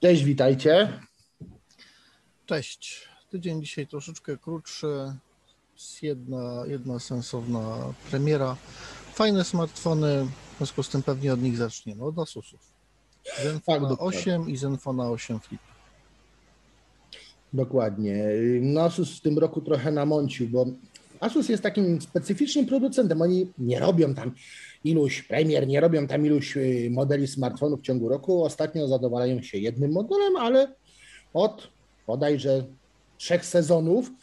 Cześć, witajcie. Cześć. Tydzień dzisiaj troszeczkę krótszy, jedna sensowna premiera. Fajne smartfony, w związku z tym pewnie od nich zaczniemy, od Asusów. Zenfona dokładnie. 8 i Zenfona 8 Flip. Dokładnie. No, Asus w tym roku trochę namącił, bo Asus jest takim specyficznym producentem. Oni nie robią tam iluś premier, nie robią tam iluś modeli smartfonów w ciągu roku. Ostatnio zadowalają się jednym modelem, ale od bodajże 3 sezonów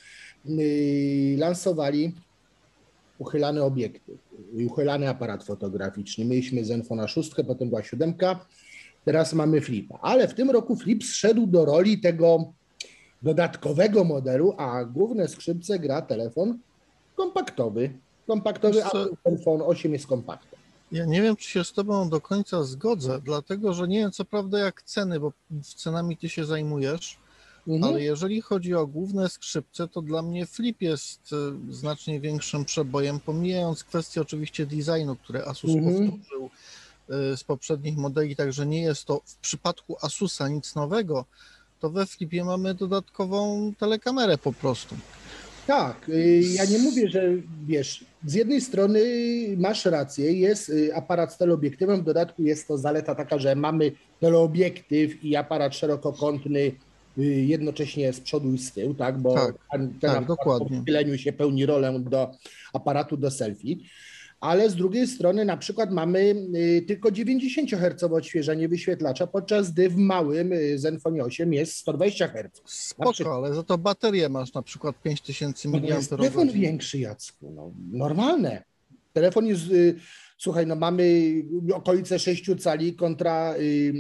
lansowali uchylany obiektyw, uchylany aparat fotograficzny. Mieliśmy Zenfona 6, potem była 7, teraz mamy Flipa. Ale w tym roku Flip zszedł do roli tego dodatkowego modelu, a główne skrzypce gra telefon kompaktowy. A Zenfone 8 jest kompaktem. Ja nie wiem, czy się z Tobą do końca zgodzę, dlatego że nie wiem co prawda jak ceny, bo cenami Ty się zajmujesz, ale jeżeli chodzi o główne skrzypce, to dla mnie Flip jest znacznie większym przebojem, pomijając kwestię oczywiście designu, które Asus powtórzył z poprzednich modeli, także nie jest to w przypadku Asusa nic nowego, to we Flipie mamy dodatkową telekamerę po prostu. Tak, ja nie mówię, że wiesz, z jednej strony masz rację, jest aparat z teleobiektywem, w dodatku jest to zaleta taka, że mamy teleobiektyw i aparat szerokokątny jednocześnie z przodu i z tyłu, tak, bo ten aparat dokładnie. po wchyleniu się pełni rolę do aparatu do selfie, ale z drugiej strony na przykład mamy tylko 90 Hz odświeżanie wyświetlacza, podczas gdy w małym Zenfonie 8 jest 120 Hz. Spoko, ale za to baterię masz na przykład 5000 mAh. To jest telefon większy, Jacku, no, normalne. Telefon jest, słuchaj, no mamy okolice 6 cali kontra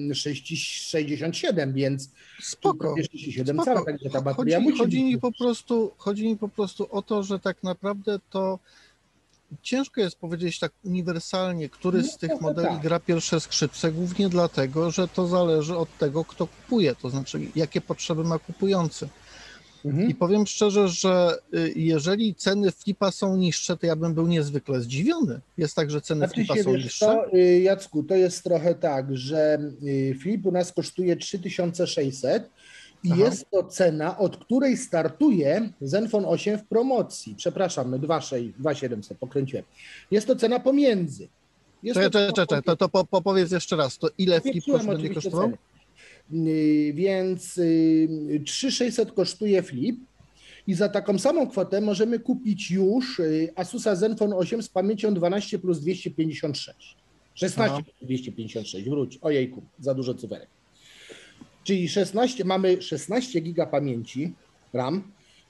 6,67, więc spoko. 6,7 cala, także ta bateria chodzi mi po prostu o to, że tak naprawdę to ciężko jest powiedzieć tak uniwersalnie, który z tych modeli gra pierwsze skrzypce, głównie dlatego, że to zależy od tego, kto kupuje, to znaczy jakie potrzeby ma kupujący. I powiem szczerze, że jeżeli ceny Flipa są niższe, to ja bym był niezwykle zdziwiony. Jest tak, że ceny Flipa są niższe? To, Jacku, to jest trochę tak, że Flip u nas kosztuje 3600 i jest to cena, od której startuje Zenfone 8 w promocji. Przepraszam, 2700 pokręciłem. Jest to cena pomiędzy. To powiedz jeszcze raz, to ile Flip będzie kosztował? Więc 3600 kosztuje Flip i za taką samą kwotę możemy kupić już Asusa Zenfone 8 z pamięcią 12 plus 256. 16 plus 256, wróć, ojejku, za dużo cyferek. Czyli mamy 16 giga pamięci RAM,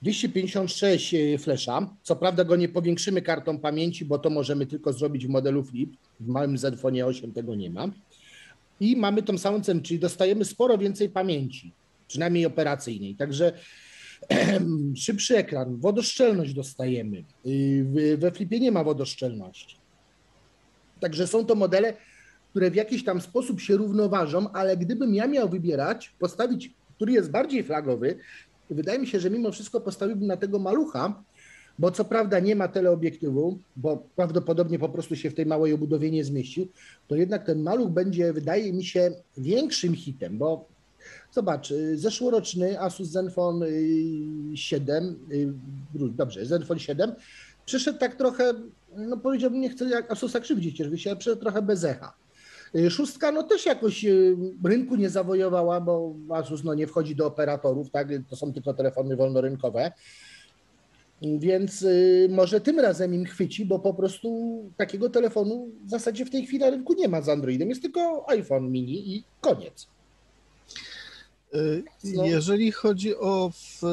256 flesza. Co prawda go nie powiększymy kartą pamięci, bo to możemy tylko zrobić w modelu Flip. W małym Zenfonie 8 tego nie ma. I mamy tą samą cenę, czyli dostajemy sporo więcej pamięci, przynajmniej operacyjnej. Także szybszy ekran, wodoszczelność dostajemy. We Flipie nie ma wodoszczelności. Także są to modele, które w jakiś tam sposób się równoważą, ale gdybym ja miał wybierać, postawić, który jest bardziej flagowy, wydaje mi się, że mimo wszystko postawiłbym na tego malucha, bo co prawda nie ma teleobiektywu, bo prawdopodobnie po prostu się w tej małej obudowie nie zmieścił, to jednak ten maluch będzie, wydaje mi się, większym hitem, bo zobacz, zeszłoroczny Asus Zenfone 7, Zenfone 7 przyszedł tak trochę, no powiedziałbym, nie chcę jak Asusa krzywdzić, ale przyszedł trochę bez echa. 6 no też jakoś rynku nie zawojowała, bo Asus no, nie wchodzi do operatorów, tak? To są tylko telefony wolnorynkowe. Więc może tym razem im chwyci, bo po prostu takiego telefonu w zasadzie w tej chwili na rynku nie ma z Androidem. Jest tylko iPhone mini i koniec. Jeżeli chodzi o...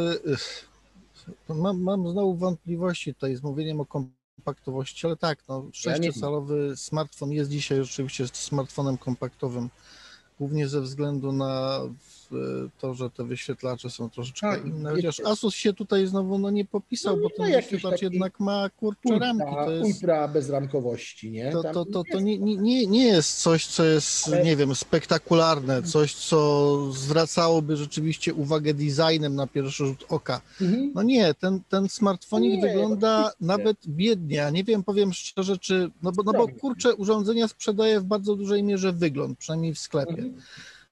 Mam znowu wątpliwości tutaj z mówieniem o kompaktowości, ale tak, no 6-calowy smartfon jest dzisiaj rzeczywiście smartfonem kompaktowym, głównie ze względu na to, że te wyświetlacze są troszeczkę inne, chociaż Asus się tutaj znowu nie popisał, bo ten wyświetlacz jednak ma ramki. To jest ultra bezramkowości, nie? To nie jest coś, co jest, nie wiem, spektakularne, coś, co zwracałoby rzeczywiście uwagę designem na pierwszy rzut oka. No nie, ten smartfonik wygląda nawet biednie, a nie wiem, powiem szczerze, czy, bo kurczę, urządzenia sprzedaje w bardzo dużej mierze wygląd, przynajmniej w sklepie.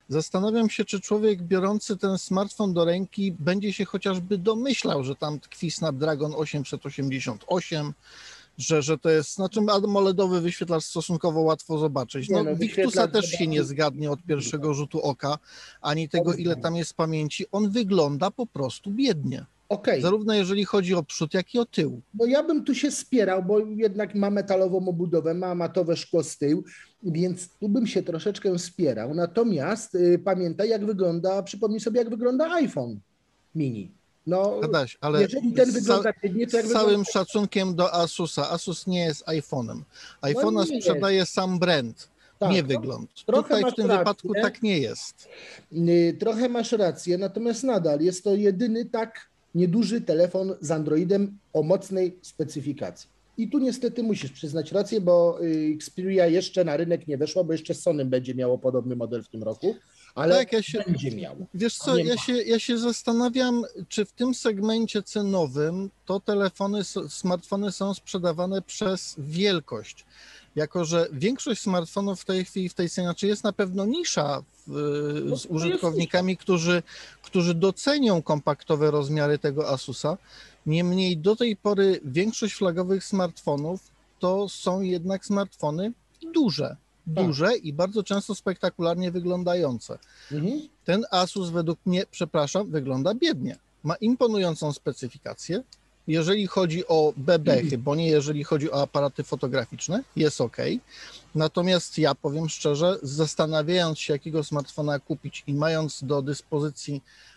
Zastanawiam się, czy człowiek biorący ten smartfon do ręki będzie się chociażby domyślał, że tam tkwi Snapdragon 888, że to jest, znaczy AMOLEDowy wyświetlacz stosunkowo łatwo zobaczyć. Nie, No, no, Victusa wyświetlacz też się nie zobaczy- zgadnie od pierwszego rzutu oka, ani tego, ile tam jest pamięci. On wygląda po prostu biednie. Okej. Zarówno jeżeli chodzi o przód, jak i o tył. No ja bym tu się spierał, bo jednak ma metalową obudowę, ma matowe szkło z tyłu, więc tu bym się troszeczkę spierał. Natomiast pamiętaj, jak wygląda, przypomnij sobie, jak wygląda iPhone mini. No, Adaś, ale jeżeli ten wygląda biednie, to jak z całym wygląda... szacunkiem do Asusa. Asus nie jest iPhone'em. iPhone'a nie sprzedaje sam brand, Tak, nie no, wygląd. trochę Tutaj masz w tym rację. wypadku tak nie jest. Trochę masz rację, natomiast nadal jest to jedyny tak nieduży telefon z Androidem o mocnej specyfikacji. I tu niestety musisz przyznać rację, bo Xperia jeszcze na rynek nie weszła, bo jeszcze Sony będzie miało podobny model w tym roku, ale Tak, będzie miało. Wiesz co, Nie ma. ja się zastanawiam, czy w tym segmencie cenowym to smartfony są sprzedawane przez wielkość. Jako że większość smartfonów w tej chwili w tej cenie, znaczy jest na pewno nisza z użytkownikami, którzy docenią kompaktowe rozmiary tego Asusa. Niemniej do tej pory większość flagowych smartfonów to są jednak smartfony duże i bardzo często spektakularnie wyglądające. Mhm. Ten Asus według mnie, przepraszam, wygląda biednie. Ma imponującą specyfikację. Jeżeli chodzi o bebechy, bo nie jeżeli chodzi o aparaty fotograficzne, jest ok. Natomiast ja powiem szczerze, zastanawiając się, jakiego smartfona kupić i mając do dyspozycji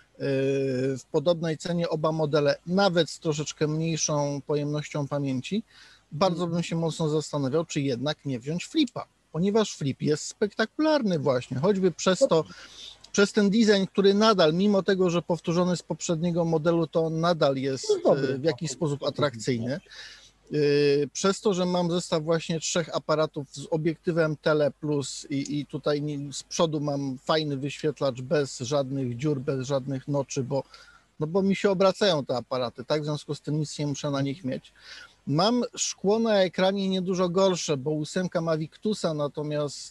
w podobnej cenie oba modele, nawet z troszeczkę mniejszą pojemnością pamięci, bardzo bym się mocno zastanawiał, czy jednak nie wziąć Flipa, ponieważ Flip jest spektakularny właśnie, choćby przez ten design, który nadal, mimo tego, że powtórzony z poprzedniego modelu, to nadal jest w jakiś sposób atrakcyjny. Przez to, że mam zestaw właśnie 3 aparatów z obiektywem tele plus i tutaj z przodu mam fajny wyświetlacz bez żadnych dziur, bez żadnych noczy, bo mi się obracają te aparaty, tak? W związku z tym nic nie muszę na nich mieć. Mam szkło na ekranie niedużo gorsze, bo 8 ma Victusa, natomiast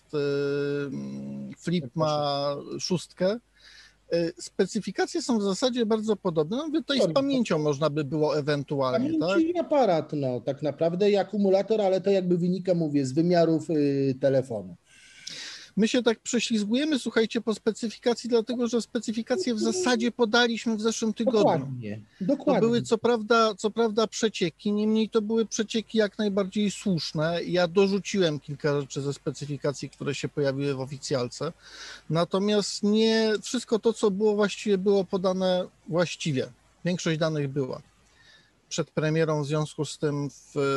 Flip ma 6. Specyfikacje są w zasadzie bardzo podobne. No, tutaj z pamięcią można by było ewentualnie, tak? Pamięci i aparat, no tak naprawdę i akumulator, ale to jakby wynika, mówię, z wymiarów telefonu. My się tak prześlizgujemy, słuchajcie, po specyfikacji, dlatego że specyfikacje w zasadzie podaliśmy w zeszłym tygodniu. Dokładnie. To były co prawda przecieki, niemniej to były przecieki jak najbardziej słuszne. Ja dorzuciłem kilka rzeczy ze specyfikacji, które się pojawiły w oficjalce. Natomiast nie wszystko to, co było właściwie, było podane właściwie. Większość danych była przed premierą, w związku z tym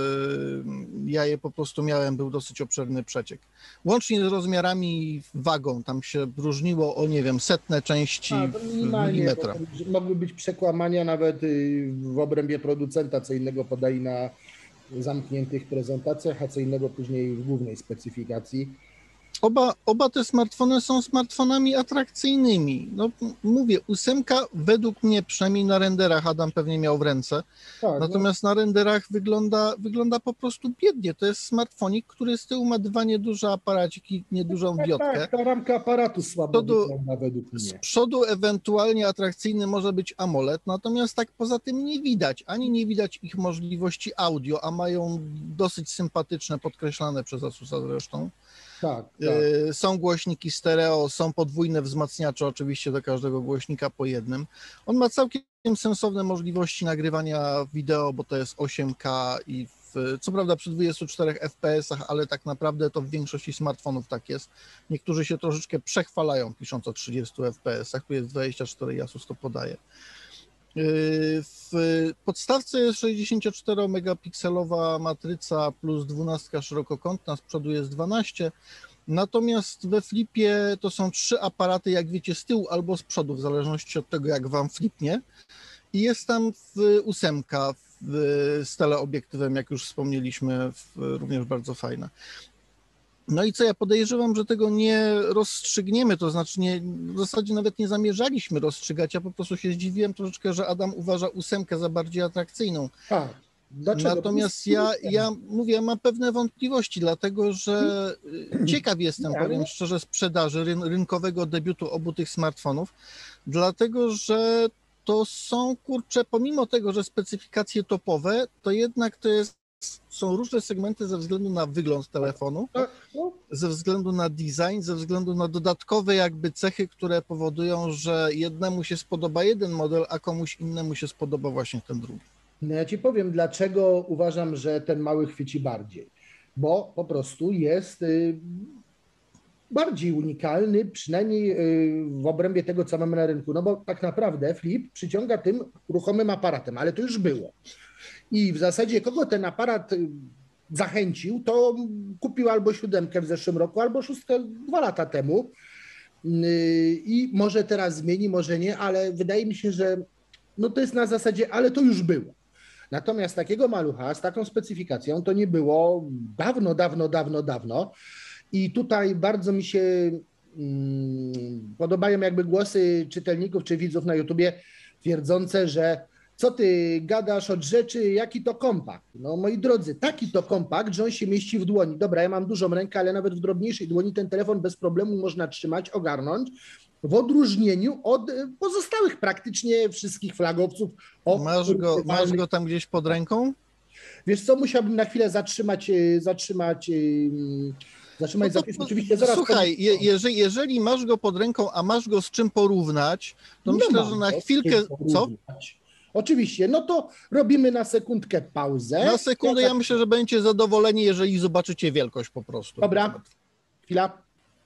ja je po prostu miałem, był dosyć obszerny przeciek. Łącznie z rozmiarami i wagą, tam się różniło o, nie wiem, setne części milimetra. Mogły być przekłamania nawet w obrębie producenta, co innego podali na zamkniętych prezentacjach, a co innego później w głównej specyfikacji. Oba te smartfony są smartfonami atrakcyjnymi. No, mówię, 8 według mnie, przynajmniej na renderach, Adam pewnie miał w ręce, Tak, natomiast na renderach wygląda po prostu biednie. To jest smartfonik, który z tyłu ma 2 nieduże aparaciki, niedużą diodkę. Tak, ta ramka aparatu słabo wygląda według mnie. Z przodu ewentualnie atrakcyjny może być AMOLED, natomiast tak poza tym nie widać, ani nie widać ich możliwości audio, a mają dosyć sympatyczne, podkreślane przez Asusa zresztą. Tak. Są głośniki stereo, są podwójne wzmacniacze oczywiście do każdego głośnika po jednym. On ma całkiem sensowne możliwości nagrywania wideo, bo to jest 8K i co prawda przy 24 FPS-ach, ale tak naprawdę to w większości smartfonów tak jest. Niektórzy się troszeczkę przechwalają, pisząc o 30 FPS-ach, tu jest 24, Asus to podaje. W podstawce jest 64-megapikselowa matryca plus 12 szerokokątna, z przodu jest 12, natomiast we Flipie to są 3 aparaty, jak wiecie, z tyłu albo z przodu, w zależności od tego, jak wam flipnie. I jest tam 8 z teleobiektywem, jak już wspomnieliśmy, również bardzo fajna. No i co, ja podejrzewam, że tego nie rozstrzygniemy, to znaczy w zasadzie nawet nie zamierzaliśmy rozstrzygać, ja po prostu się zdziwiłem troszeczkę, że Adam uważa 8 za bardziej atrakcyjną. Dlaczego? Natomiast ja mówię, ja mam pewne wątpliwości, dlatego że ciekaw jestem, powiem szczerze, sprzedaży rynkowego debiutu obu tych smartfonów, dlatego że to są, kurczę, pomimo tego, że specyfikacje topowe, to jednak są różne segmenty ze względu na wygląd telefonu, ze względu na design, ze względu na dodatkowe jakby cechy, które powodują, że jednemu się spodoba jeden model, a komuś innemu się spodoba właśnie ten drugi. No ja ci powiem, dlaczego uważam, że ten mały chwyci bardziej. Bo po prostu jest bardziej unikalny, przynajmniej w obrębie tego, co mamy na rynku. No bo tak naprawdę Flip przyciąga tym ruchomym aparatem, ale to już było. I w zasadzie kogo ten aparat zachęcił, to kupił albo 7 w zeszłym roku, albo 6 2 lata temu. I może teraz zmieni, może nie, ale wydaje mi się, że no to jest na zasadzie, ale to już było. Natomiast takiego malucha z taką specyfikacją to nie było dawno. I tutaj bardzo mi się podobają jakby głosy czytelników czy widzów na YouTubie twierdzące, że co ty gadasz od rzeczy, jaki to kompakt? No moi drodzy, taki to kompakt, że on się mieści w dłoni. Dobra, ja mam dużą rękę, ale nawet w drobniejszej dłoni ten telefon bez problemu można trzymać, ogarnąć, w odróżnieniu od pozostałych praktycznie wszystkich flagowców. Masz go tam gdzieś pod ręką? Wiesz co, musiałbym na chwilę zatrzymać zapis. Oczywiście zaraz. Słuchaj, jeżeli masz go pod ręką, a masz go z czym porównać, to no myślę, że na chwilkę... Co? Oczywiście, no to robimy na sekundkę pauzę. Na sekundę, ja myślę, że będziecie zadowoleni, jeżeli zobaczycie wielkość po prostu. Dobra, chwila.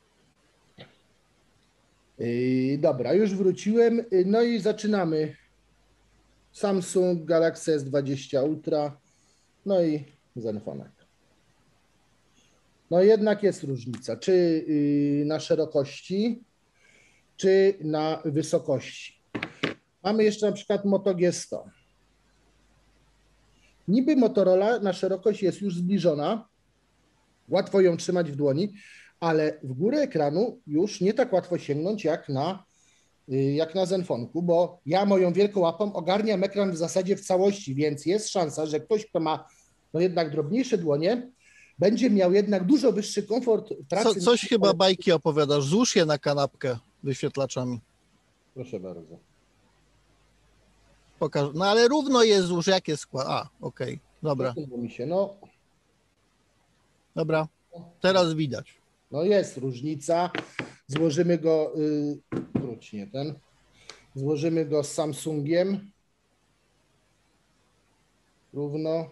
Dobra, już wróciłem. No i zaczynamy. Samsung Galaxy S20 Ultra, no i Zenfone. No jednak jest różnica, czy na szerokości, czy na wysokości. Mamy jeszcze na przykład Moto G100. Niby Motorola na szerokość jest już zbliżona, łatwo ją trzymać w dłoni, ale w górę ekranu już nie tak łatwo sięgnąć jak na Zenfonku, bo ja moją wielką łapą ogarniam ekran w zasadzie w całości, więc jest szansa, że ktoś, kto ma no jednak drobniejsze dłonie, będzie miał jednak dużo wyższy komfort pracy. Coś chyba bajki opowiadasz, złóż je na kanapkę wyświetlaczami. Proszę bardzo. Pokaż, no ale równo je złóż, jakie skład. A, okej, dobra. Mi się, no. Dobra, teraz widać. No jest różnica. Złożymy go, wróć nie ten, złożymy go z Samsungiem. Równo.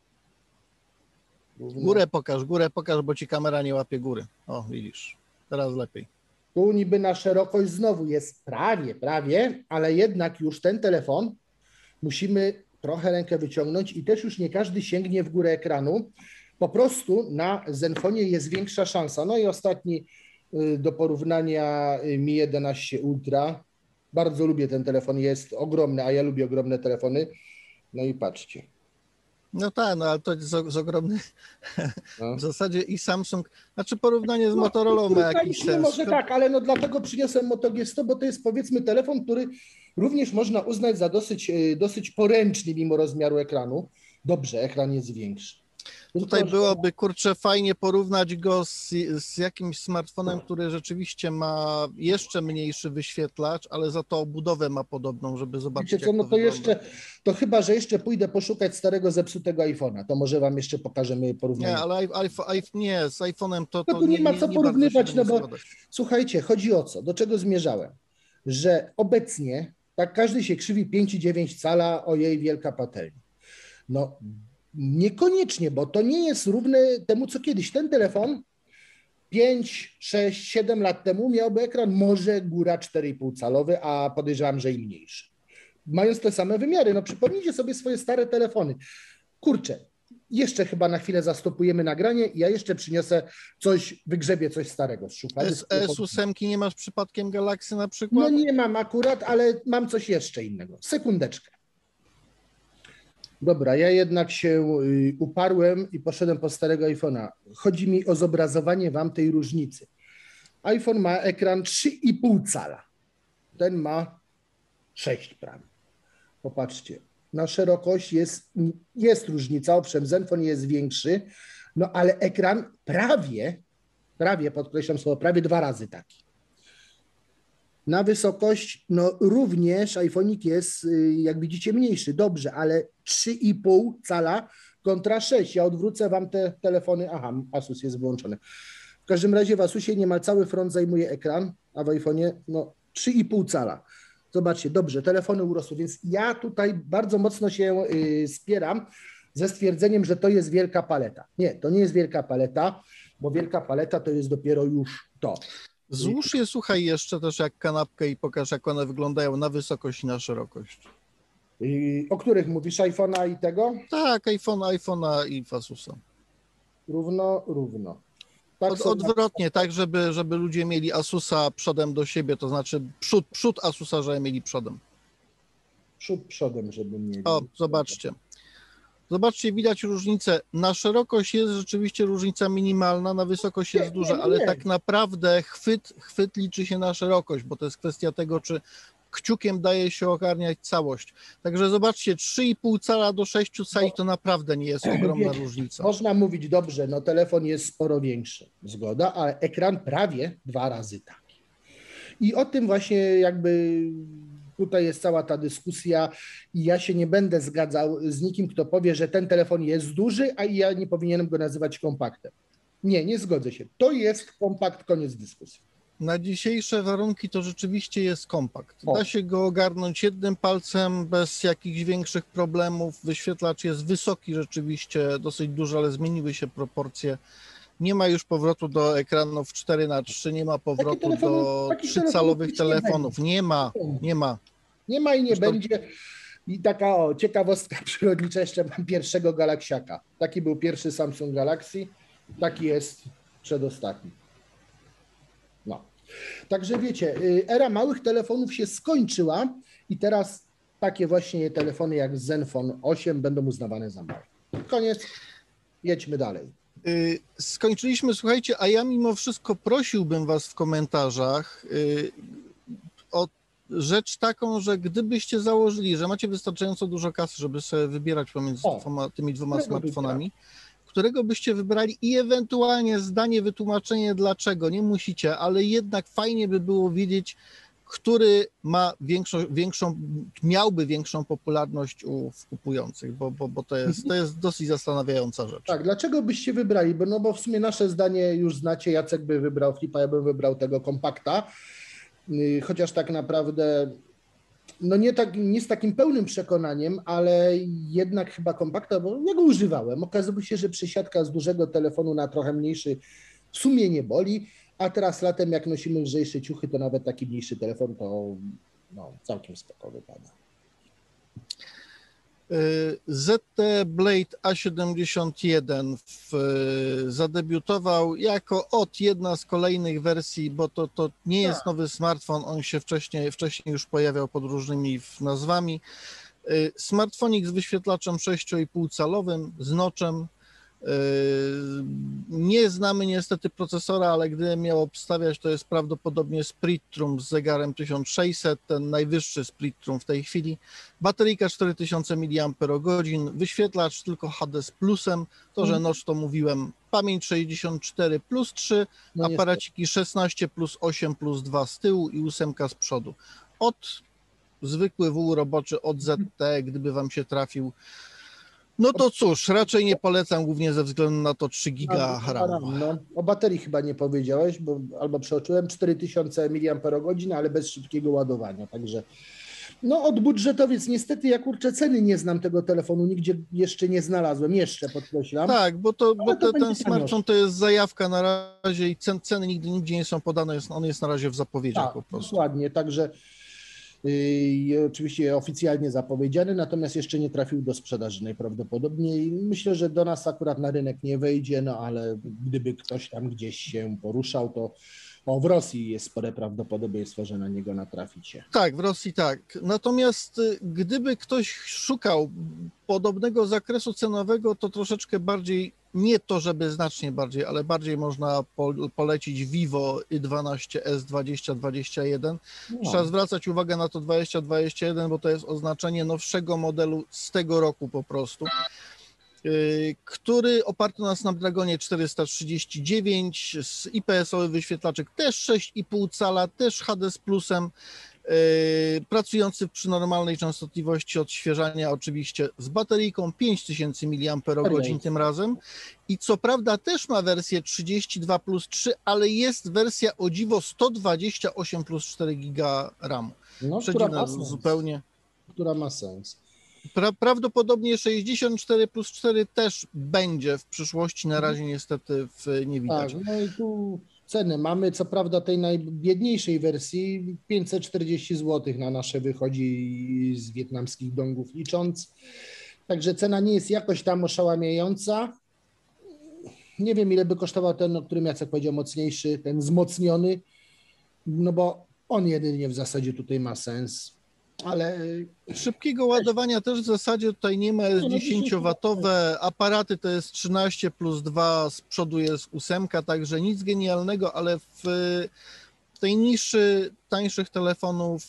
Górę pokaż, bo ci kamera nie łapie góry. O, widzisz, teraz lepiej. Tu niby na szerokość znowu jest prawie, ale jednak już ten telefon musimy trochę rękę wyciągnąć i też już nie każdy sięgnie w górę ekranu. Po prostu na Zenfonie jest większa szansa. No i ostatni do porównania Mi 11 Ultra. Bardzo lubię ten telefon, jest ogromny, a ja lubię ogromne telefony. No i patrzcie. No tak, no ale to jest ogromny. No. W zasadzie i Samsung, znaczy porównanie z Motorolą ma jakiś sens. Może tak, ale no dlatego przyniosłem Moto G100, bo to jest powiedzmy telefon, który również można uznać za dosyć poręczny mimo rozmiaru ekranu. Dobrze, ekran jest większy. Tutaj byłoby, kurczę, fajnie porównać go z jakimś smartfonem, który rzeczywiście ma jeszcze mniejszy wyświetlacz, ale za to obudowę ma podobną, żeby zobaczyć, wiecie co, jak no to wygląda. jeszcze, to chyba, że jeszcze pójdę poszukać starego zepsutego iPhone'a, to może wam jeszcze pokażemy porównanie. Nie, ale nie, z iPhone'em to no tu nie ma co porównywać, no bo składać. Słuchajcie, chodzi o co, do czego zmierzałem, że obecnie tak każdy się krzywi 5,9 cala, ojej, wielka patelnia. No niekoniecznie, bo to nie jest równe temu, co kiedyś. Ten telefon 5, 6, 7 lat temu miałby ekran może góra 4,5 calowy, a podejrzewam, że i mniejszy. Mając te same wymiary, no przypomnijcie sobie swoje stare telefony. Kurczę, jeszcze chyba na chwilę zastopujemy nagranie i ja jeszcze przyniosę wygrzebię coś starego z szuflady. S8 nie masz przypadkiem Galaxy na przykład? No nie mam akurat, ale mam coś jeszcze innego. Sekundeczkę. Dobra, ja jednak się uparłem i poszedłem po starego iPhone'a. Chodzi mi o zobrazowanie wam tej różnicy. iPhone ma ekran 3,5 cala. Ten ma 6 prawie. Popatrzcie. na szerokość jest różnica, owszem, Zenfone jest większy, no ale ekran prawie, podkreślam słowo, prawie 2 razy taki. Na wysokość, no również iPhone'ik jest, jak widzicie, mniejszy, dobrze, ale 3,5 cala kontra 6. Ja odwrócę wam te telefony, aha, Asus jest wyłączony. W każdym razie w Asusie niemal cały front zajmuje ekran, a w iPhone'ie no 3,5 cala. Zobaczcie, dobrze, telefony urosły, więc ja tutaj bardzo mocno się spieram ze stwierdzeniem, że to jest wielka paleta. Nie, to nie jest wielka paleta, bo wielka paleta to jest dopiero już to. Złóż je, słuchaj, jeszcze też jak kanapkę i pokaż, jak one wyglądają na wysokość i na szerokość. O których mówisz? iPhone'a i tego? Tak, iPhone'a i Asusa. Równo. Tak Odwrotnie, tak, żeby ludzie mieli Asusa przodem do siebie, to znaczy przód Asusa, żeby mieli przodem. Przodem, żeby mieli. O, zobaczcie. Zobaczcie, widać różnicę. Na szerokość jest rzeczywiście różnica minimalna, na wysokość jest duża, ale tak naprawdę chwyt liczy się na szerokość, bo to jest kwestia tego, czy kciukiem daje się ogarniać całość. Także zobaczcie, 3,5 cala do 6 cali to naprawdę nie jest ogromna różnica. Można mówić dobrze, no telefon jest sporo większy, zgoda, ale ekran prawie 2 razy taki. I o tym właśnie jakby tutaj jest cała ta dyskusja i ja się nie będę zgadzał z nikim, kto powie, że ten telefon jest duży, a ja nie powinienem go nazywać kompaktem. Nie zgodzę się. To jest kompakt, koniec dyskusji. Na dzisiejsze warunki to rzeczywiście jest kompakt. Da się go ogarnąć jednym palcem bez jakichś większych problemów. Wyświetlacz jest wysoki rzeczywiście, dosyć duży, ale zmieniły się proporcje. Nie ma już powrotu do ekranów 4:3, nie ma powrotu do 3-calowych telefonów. Nie ma. Nie ma i nie będzie. I taka ciekawostka przyrodnicza, jeszcze mam pierwszego Galaxiaka. Taki był pierwszy Samsung Galaxy, taki jest przedostatni. No. Także wiecie, era małych telefonów się skończyła i teraz takie właśnie telefony jak Zenfone 8 będą uznawane za małe. Koniec, jedźmy dalej. Skończyliśmy, słuchajcie, a ja mimo wszystko prosiłbym was w komentarzach o rzecz taką, że gdybyście założyli, że macie wystarczająco dużo kasy, żeby sobie wybierać pomiędzy tymi dwoma smartfonami, którego byście wybrali i ewentualnie zdanie, wytłumaczenie dlaczego, nie musicie, ale jednak fajnie by było wiedzieć, który ma miałby większą popularność u kupujących, bo to jest dosyć zastanawiająca rzecz. Tak, dlaczego byście wybrali? Bo w sumie nasze zdanie już znacie, Jacek by wybrał Flipa, ja bym wybrał tego kompakta, chociaż tak naprawdę no nie z takim pełnym przekonaniem, ale jednak chyba kompakta, bo ja go używałem. Okazało się, że przesiadka z dużego telefonu na trochę mniejszy w sumie nie boli, a teraz latem jak nosimy lżejsze ciuchy, to nawet taki mniejszy telefon to całkiem spoko wypada. ZT Blade A71 zadebiutował jako jedna z kolejnych wersji, bo to nie jest nowy smartfon, on się wcześniej już pojawiał pod różnymi nazwami. Smartfonik z wyświetlaczem 6,5-calowym, z notchem. Nie znamy niestety procesora, ale gdybym miał obstawiać, to jest prawdopodobnie Spreadtrum z zegarem 1600, ten najwyższy Spreadtrum w tej chwili. Bateryjka 4000 mAh, wyświetlacz tylko HD z plusem, to że notch to mówiłem, pamięć 64 plus 3, aparaciki 16 plus 8 plus 2 z tyłu i 8 z przodu. Zwykły wół roboczy od ZT, gdyby wam się trafił. No to cóż, raczej nie polecam, głównie ze względu na to 3 giga RAM. No, o baterii chyba nie powiedziałeś, bo albo przeoczyłem 4000 mAh, ale bez szybkiego ładowania, także od budżetowiec niestety ja ceny nie znam tego telefonu, nigdzie jeszcze nie znalazłem, podkreślam. Tak, bo ten smartfon to jest zajawka na razie i ceny nigdzie nie są podane, on jest na razie w zapowiedziach po prostu. Dokładnie, także oczywiście oficjalnie zapowiedziany, natomiast jeszcze nie trafił do sprzedaży najprawdopodobniej. Myślę, że do nas akurat na rynek nie wejdzie, ale gdyby ktoś tam gdzieś się poruszał, to w Rosji jest spore prawdopodobieństwo, że na niego natraficie. Tak, w Rosji tak. Natomiast gdyby ktoś szukał podobnego zakresu cenowego, to troszeczkę bardziej nie to, żeby znacznie bardziej, ale bardziej można polecić Vivo Y12S 2021. Trzeba zwracać uwagę na to 2021, bo to jest oznaczenie nowszego modelu z tego roku po prostu, który oparty na Snapdragonie 439 z IPS-owy wyświetlaczek, też 6,5 cala, też HD z plusem, pracujący przy normalnej częstotliwości odświeżania, oczywiście z bateryjką 5000 mAh tym razem i co prawda też ma wersję 32 plus 3, ale jest wersja o dziwo 128 plus 4 giga RAM. No, Przedziwne zupełnie. Która ma sens. Prawdopodobnie 64 plus 4 też będzie w przyszłości, na razie niestety nie widać. Tak, no i tu ceny mamy, co prawda tej najbiedniejszej wersji 540 zł na nasze wychodzi z wietnamskich dongów licząc, także cena nie jest jakoś tam oszałamiająca. Nie wiem, ile by kosztował ten, o którym Jacek powiedział, mocniejszy, ten wzmocniony, no bo on jedynie w zasadzie tutaj ma sens. Ale szybkiego ładowania też w zasadzie tutaj nie ma, jest 10W, aparaty to jest 13 plus 2, z przodu jest 8, także nic genialnego, ale w tej niszy tańszych telefonów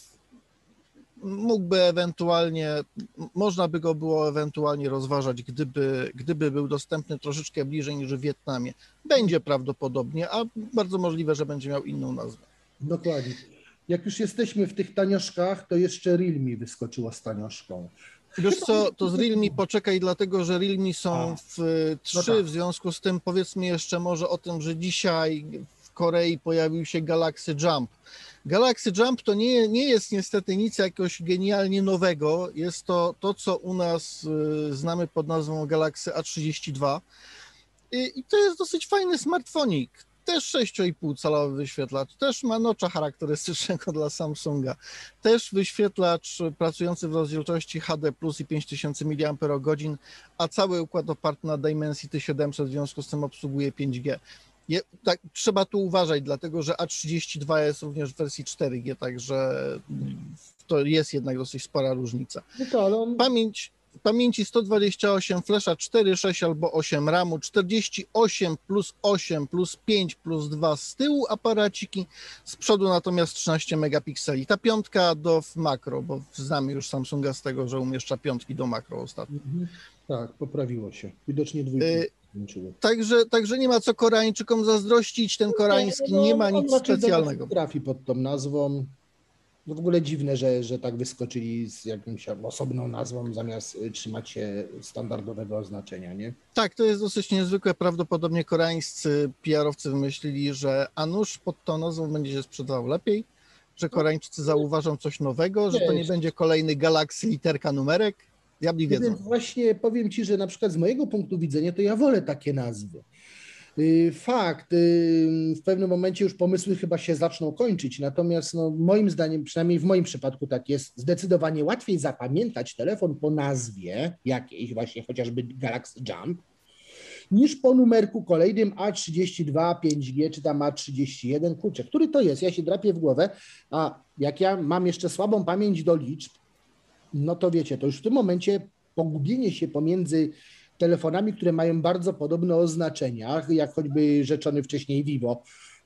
mógłby ewentualnie, można by go było ewentualnie rozważać, gdyby był dostępny troszeczkę bliżej niż w Wietnamie. Będzie prawdopodobnie, a bardzo możliwe, że będzie miał inną nazwę. Dokładnie. Jak już jesteśmy w tych tanioszkach, to jeszcze Realme wyskoczyło z tanioszką. Wiesz co, to z Realme poczekaj, dlatego że Realme są w 3, no tak. W związku z tym powiedzmy jeszcze może o tym, że dzisiaj w Korei pojawił się Galaxy Jump. Galaxy Jump to nie jest niestety nic jakoś genialnie nowego, jest to, co u nas znamy pod nazwą Galaxy A32 i to jest dosyć fajny smartfonik. Też 6,5 calowy wyświetlacz, też ma notcha charakterystycznego dla Samsunga, też wyświetlacz pracujący w rozdzielczości HD plus i 5000 mAh, a cały układ oparty na Dimensity 700, w związku z tym obsługuje 5G. Tak, trzeba tu uważać, dlatego że A32 jest również w wersji 4G, także to jest jednak dosyć spora różnica. Pamięci 128, flesza 4, 6 albo 8 RAMu, 48 plus 8 plus 5 plus 2 z tyłu aparaciki, z przodu natomiast 13 megapikseli. Ta piątka do makro, bo znamy już Samsunga z tego, że umieszcza piątki do makro ostatnio. Tak, poprawiło się. Widocznie dwójki. Także nie ma co Koreańczykom zazdrościć, ten koreański nie ma nic specjalnego. Trafi pod tą nazwą. W ogóle dziwne, że tak wyskoczyli z jakąś osobną nazwą, zamiast trzymać się standardowego oznaczenia, nie? Tak, to jest dosyć niezwykłe. Prawdopodobnie koreańscy PR-owcy wymyślili, że a nuż pod tą nazwą będzie się sprzedawał lepiej, że Koreańczycy zauważą coś nowego, że to nie będzie kolejny Galaxy literka numerek. Diabli wiedzą. Więc właśnie powiem Ci, że na przykład z mojego punktu widzenia to ja wolę takie nazwy. Fakt, w pewnym momencie już pomysły chyba się zaczną kończyć, natomiast no, moim zdaniem, przynajmniej w moim przypadku tak jest, zdecydowanie łatwiej zapamiętać telefon po nazwie jakiejś, właśnie chociażby Galaxy Jump, niż po numerku kolejnym A32, 5G czy tam A31, kurczę, który to jest? Ja się drapię w głowę, a jak ja mam jeszcze słabą pamięć do liczb, no to wiecie, to już w tym momencie pogubienie się pomiędzy telefonami, które mają bardzo podobne oznaczenia, jak choćby rzeczony wcześniej Vivo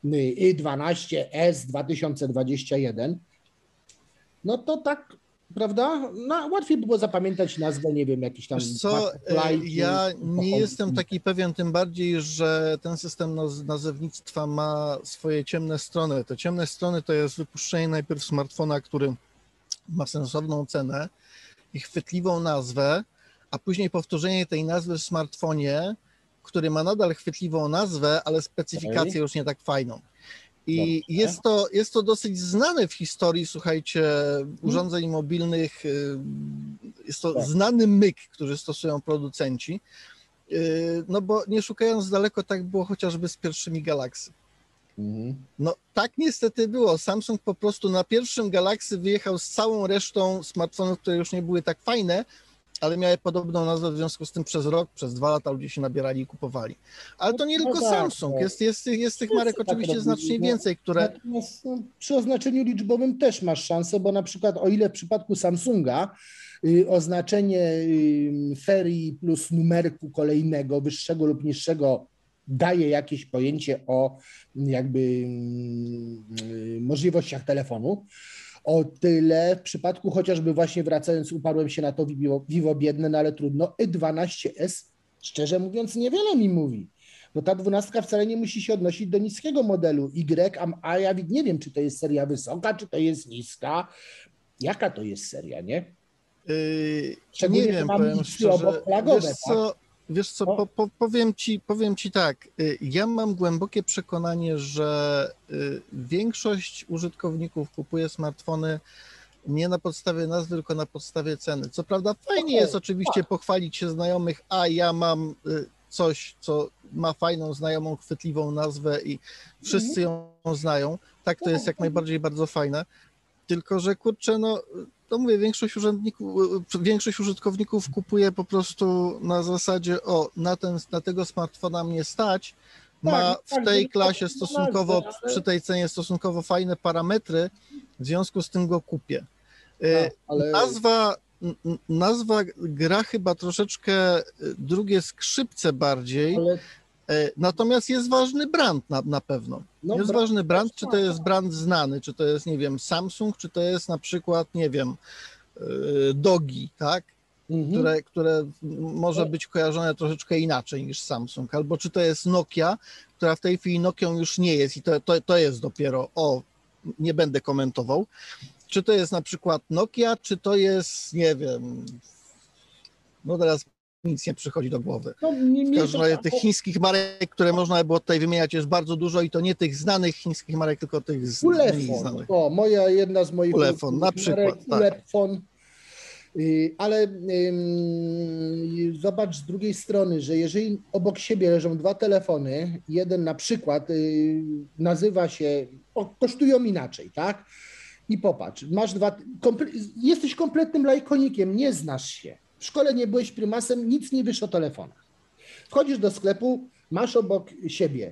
Y12S 2021, no to tak, prawda? No, łatwiej było zapamiętać nazwę, nie wiem, jakiś tam... Co, ja nie jestem taki pewien, tym bardziej, że ten system nazewnictwa ma swoje ciemne strony. Te ciemne strony to jest wypuszczenie najpierw smartfona, który ma sensowną cenę i chwytliwą nazwę, a później powtórzenie tej nazwy w smartfonie, który ma nadal chwytliwą nazwę, ale specyfikację już nie tak fajną. I jest to dosyć znane w historii, słuchajcie, urządzeń mobilnych, jest to znany myk, który stosują producenci, no bo nie szukając daleko, tak było chociażby z pierwszymi Galaxy. No tak niestety było. Samsung po prostu na pierwszym Galaxy wyjechał z całą resztą smartfonów, które już nie były tak fajne, ale miały podobną nazwę, w związku z tym przez rok, przez 2 lata ludzie się nabierali i kupowali. Ale to nie tylko Samsung, jest tych marek oczywiście znacznie więcej, które... Natomiast przy oznaczeniu liczbowym też masz szansę, bo na przykład o ile w przypadku Samsunga oznaczenie ferii plus numerku kolejnego, wyższego lub niższego, daje jakieś pojęcie o jakby możliwościach telefonu. O tyle w przypadku chociażby właśnie wracając, uparłem się na to Vivo biedne, no ale trudno, Y12S szczerze mówiąc niewiele mi mówi. Bo ta 12 wcale nie musi się odnosić do niskiego modelu a ja nie wiem, czy to jest seria wysoka, czy to jest niska. Jaka to jest seria, nie? Nie wiem, powiem szczerze. Wiesz co, No. powiem ci tak, ja mam głębokie przekonanie, że większość użytkowników kupuje smartfony nie na podstawie nazwy, tylko na podstawie ceny. Co prawda fajnie jest oczywiście pochwalić się znajomych, a ja mam coś, co ma fajną, znajomą, chwytliwą nazwę i wszyscy ją znają. Tak, to jest jak najbardziej bardzo fajne. Tylko że kurczę, no to mówię, większość użytkowników kupuje po prostu na zasadzie, na tego smartfona mnie stać, ma w tej klasie stosunkowo, przy tej cenie stosunkowo fajne parametry, w związku z tym go kupię. Nazwa gra chyba troszeczkę drugie skrzypce bardziej, natomiast jest ważny brand na pewno. Jest ważny brand, czy to jest brand znany, czy to jest, nie wiem, Samsung, czy to jest na przykład, nie wiem, Dogi, tak? Które może być kojarzone troszeczkę inaczej niż Samsung, albo czy to jest Nokia, która w tej chwili Nokią już nie jest i to jest dopiero, nie będę komentował, czy to jest na przykład Nokia, czy to jest, nie wiem, no teraz nic nie przychodzi do głowy. W każdym razie tych chińskich marek, które można by było tutaj wymieniać, jest bardzo dużo i to nie tych znanych chińskich marek, tylko tych mniej znanych. Jedna z moich Ulefone na przykład, marek, Ulefone. Ale zobacz z drugiej strony, że jeżeli obok siebie leżą dwa telefony, jeden na przykład nazywa się, kosztują inaczej, tak? I popatrz, jesteś kompletnym lajkonikiem, nie znasz się. W szkole nie byłeś prymasem, nic nie wiesz o telefonach. Wchodzisz do sklepu, masz obok siebie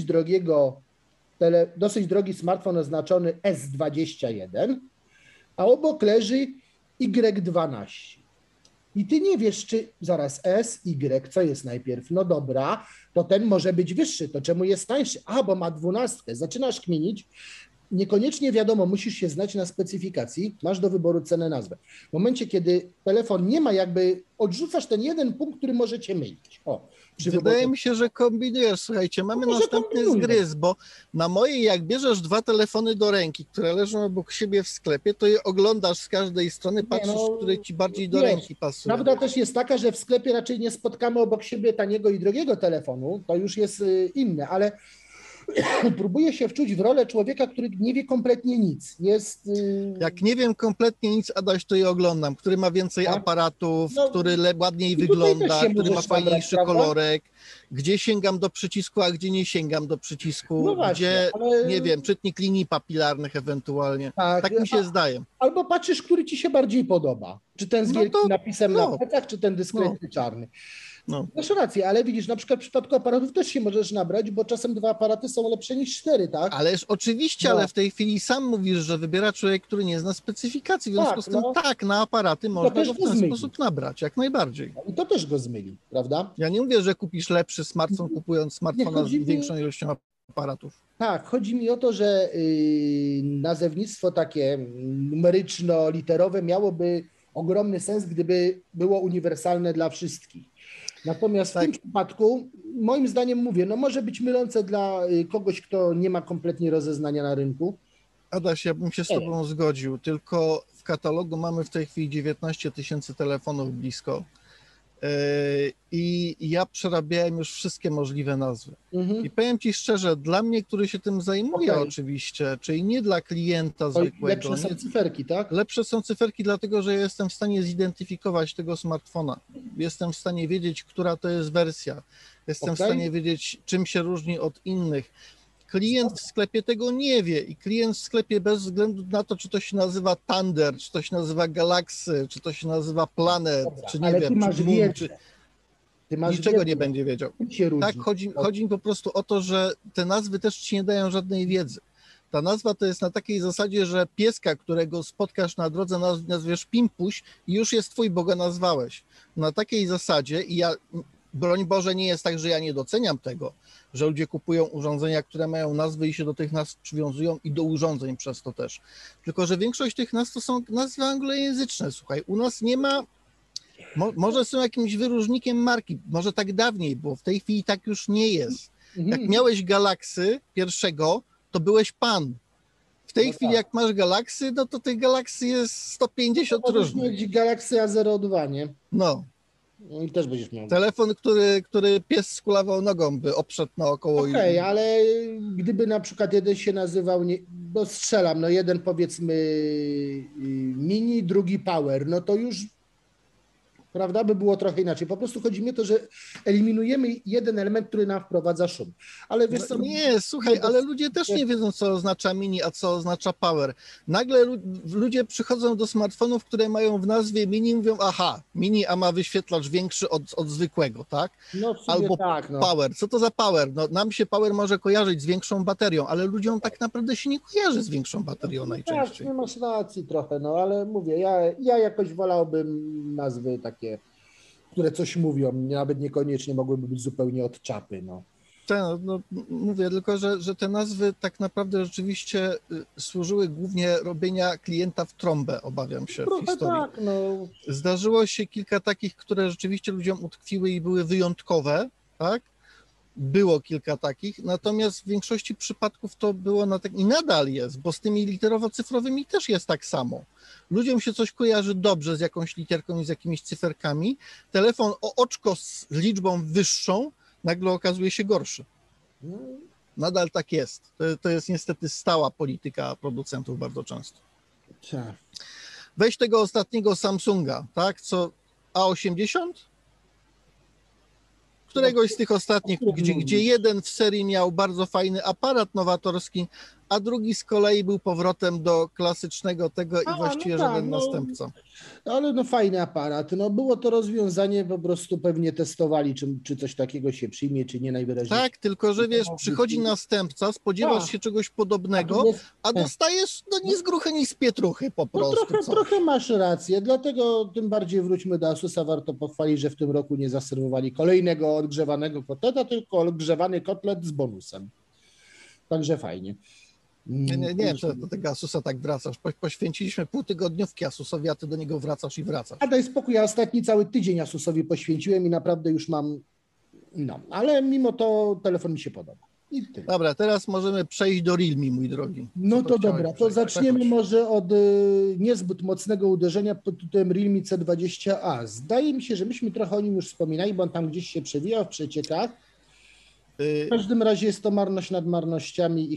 dosyć drogi smartfon oznaczony S21, a obok leży Y12. I ty nie wiesz, czy zaraz S, Y, co jest najpierw? No dobra, to ten może być wyższy, to czemu jest tańszy? Bo ma 12. Zaczynasz kminić. Niekoniecznie wiadomo, musisz się znać na specyfikacji, masz do wyboru cenę, nazwę. W momencie, kiedy telefon nie ma, jakby odrzucasz ten jeden punkt, który może cię mylić. Wydaje mi się, że kombinujesz. Słuchajcie, mamy następny zgryz, bo na mojej, jak bierzesz dwa telefony do ręki, które leżą obok siebie w sklepie, to je oglądasz z każdej strony, patrzysz, który ci bardziej do ręki pasuje. Prawda też jest taka, że w sklepie raczej nie spotkamy obok siebie taniego i drogiego telefonu, to już jest inne, ale próbuję się wczuć w rolę człowieka, który nie wie kompletnie nic. Jak nie wiem kompletnie nic, Adaś, to je oglądam. Który ma więcej aparatów, który ładniej wygląda, który ma fajniejszy kolorek, gdzie sięgam do przycisku, a gdzie nie sięgam do przycisku, no właśnie, gdzie, nie wiem, czytnik linii papilarnych ewentualnie. Tak mi się zdaje. Albo patrzysz, który ci się bardziej podoba. Czy ten z wielkim napisem na plecach, czy ten dyskretny czarny. Masz rację, ale widzisz, na przykład w przypadku aparatów też się możesz nabrać, bo czasem dwa aparaty są lepsze niż 4, tak? Ależ oczywiście, ale w tej chwili sam mówisz, że wybiera człowiek, który nie zna specyfikacji, w związku z tym na aparaty można go w ten sposób nabrać, jak najbardziej. I to też go zmyli, prawda? Ja nie mówię, że kupisz lepszy smartfon, kupując smartfona z większą ilością aparatów. Tak, chodzi mi o to, że nazewnictwo takie numeryczno-literowe miałoby ogromny sens, gdyby było uniwersalne dla wszystkich. Natomiast w tym przypadku, moim zdaniem mówię, może być mylące dla kogoś, kto nie ma kompletnie rozeznania na rynku. Adaś, ja bym się z tobą zgodził, tylko w katalogu mamy w tej chwili 19 000 telefonów blisko i ja przerabiałem już wszystkie możliwe nazwy. I powiem ci szczerze, dla mnie, który się tym zajmuje oczywiście, czyli nie dla klienta zwykłego. Lepsze są cyferki, tak? Lepsze są cyferki, dlatego że jestem w stanie zidentyfikować tego smartfona. Jestem w stanie wiedzieć, która to jest wersja. Jestem w stanie wiedzieć, czym się różni od innych. Klient w sklepie tego nie wie i klient w sklepie bez względu na to, czy to się nazywa Thunder, czy to się nazywa Galaxy, czy to się nazywa Planet, czy nie wiem, czy Moon, czy... Niczego nie będzie wiedział. Tak, chodzi mi po prostu o to, że te nazwy też ci nie dają żadnej wiedzy. Ta nazwa to jest na takiej zasadzie, że pieska, którego spotkasz na drodze, nazwiesz Pimpuś i już jest twój, bo go nazwałeś. Na takiej zasadzie i ja, broń Boże, nie jest tak, że ja nie doceniam tego, że ludzie kupują urządzenia, które mają nazwy i się do tych nazw przywiązują i do urządzeń przez to też. Tylko że większość tych nazw to są nazwy anglojęzyczne. Słuchaj, u nas nie ma, może są jakimś wyróżnikiem marki, może tak dawniej było, w tej chwili tak już nie jest. Jak miałeś Galaxy pierwszego, to byłeś pan. W tej chwili jak masz Galaxy, no to tych Galaxy jest 150 różnych. Mieć Galaxy A02, nie? No. I też będziesz miał. Telefon, który pies z kulawą nogą by obszedł naokoło. Okej, ale gdyby na przykład jeden się nazywał, no strzelam, no jeden powiedzmy mini, drugi power, no to już, prawda, by było trochę inaczej. Po prostu chodzi mi o to, że eliminujemy jeden element, który nam wprowadza szum. Ale wiesz co? Nie, słuchaj, ale ludzie też nie wiedzą, co oznacza mini, a co oznacza power. Nagle ludzie przychodzą do smartfonów, które mają w nazwie mini i mówią, aha, mini, a ma wyświetlacz większy od zwykłego, tak? No w sumie Albo tak, no. power. Co to za power? No, nam się power może kojarzyć z większą baterią, ale ludziom tak naprawdę się nie kojarzy z większą baterią najczęściej. Tak, nie masz racji trochę, no ale mówię, ja jakoś wolałbym nazwy takie, które coś mówią, nawet niekoniecznie mogłyby być zupełnie od czapy, no. No, mówię tylko, że te nazwy tak naprawdę rzeczywiście służyły głównie robienia klienta w trąbę, obawiam się, w historii. Tak, no. Zdarzyło się kilka takich, które rzeczywiście ludziom utkwiły i były wyjątkowe, tak? Było kilka takich, natomiast w większości przypadków to było i nadal jest, bo z tymi literowo-cyfrowymi też jest tak samo. Ludziom się coś kojarzy dobrze z jakąś literką i z jakimiś cyferkami. Telefon o oczko z liczbą wyższą nagle okazuje się gorszy. Nadal tak jest. To jest niestety stała polityka producentów bardzo często. Tak. Weź tego ostatniego Samsunga, tak? Co A80? Któregoś z tych ostatnich, gdzie jeden w serii miał bardzo fajny aparat nowatorski, a drugi z kolei był powrotem do klasycznego tego i właściwie żaden następca. Ale no fajny aparat. No było to rozwiązanie, po prostu pewnie testowali, czy coś takiego się przyjmie, czy nie najwyraźniej. Tak, tylko że wiesz, przychodzi następca, spodziewasz się czegoś podobnego, a dostajesz no ni z gruchy, ni z pietruchy po prostu. Trochę masz rację, dlatego tym bardziej wróćmy do Asusa. Warto pochwalić, że w tym roku nie zaserwowali kolejnego odgrzewanego kotleta, tylko odgrzewany kotlet z bonusem. Także fajnie. Nie wiem, czy do tego Asusa tak wracasz. Poświęciliśmy półtygodniówki Asusowi, a ty do niego wracasz i wracasz. A daj spokój, ja ostatni cały tydzień Asusowi poświęciłem i naprawdę już mam, no, ale mimo to telefon mi się podoba. I tyle. Dobra, teraz możemy przejść do Realme, mój drogi. No to dobra, to zaczniemy może od niezbyt mocnego uderzenia pod tytułem Realme C20a. Zdaje mi się, że myśmy trochę o nim już wspominali, bo on tam gdzieś się przewijał w przeciekach. W każdym razie jest to marność nad marnościami i